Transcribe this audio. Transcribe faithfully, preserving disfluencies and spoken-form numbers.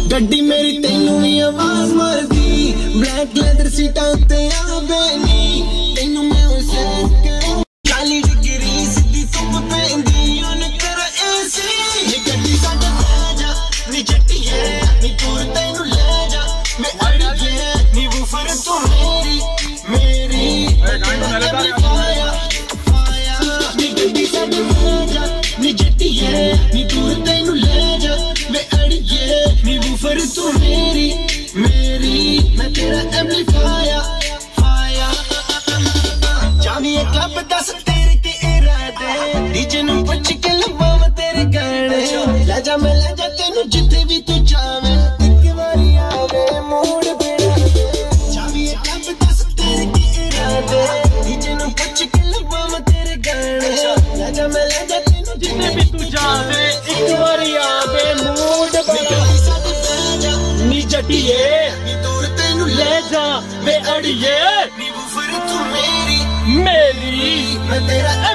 गड्डी मेरी तेनू भी आवाज मारदी ब्लैक लेदर सीटा उत्ते आवे नी तेनू मैं उसे चाली डिग्री सीधी धुप पैंदी उन कर एसी नी गड्डी साडे ले जा नी जट्टिए नी दूर तेनू ले जा मैं अड़िए नी वूफर तू मेरी मेरी फाया फाया नी गड्डी साडे ले जा नी जट्टिए नी दूर तेनू ले जा मैं अड़िए नी वूफर तू मेरी मेरी मैं तेरा एम्पलीफायर फायर जानी ये क्लब दस तेरे के इरादे डीजे नु पुछ के लवां तेरे गाने ले जा मैं ले जा तेनू जिथे भी तू जावे एक बारी आवे मूड बना दे जानी ये क्लब दस तेरे के इरादे डीजे नु पुछ के लवां तेरे गाने ले जा मैं ले जा तेनू जिथे भी तू जावे एक बारी आवे मूड बना नी जटिए ले जा वे अड़िए नी वूफर तू मेरी मेरी मैं तेरा